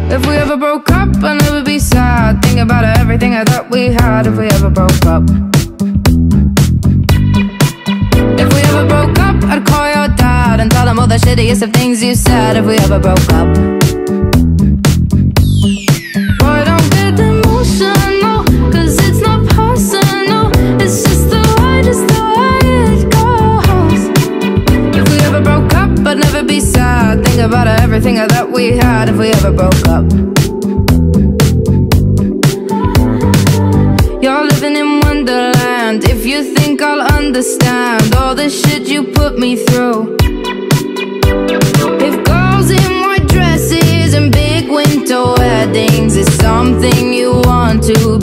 If we ever broke up, I'd never be sad. Think about everything I thought we had. If we ever broke up, if we ever broke up, I'd call your dad and tell him all the shittiest of things you said. If we ever broke up, boy, don't get emotional, 'cause it's not personal. It's just the way it goes. If we ever broke up, I'd never be sad. Think about everything I thought we had. If we ever broke up, you're living in Wonderland. If you think I'll understand all the shit you put me through. If girls in white dresses and big winter weddings is something you want to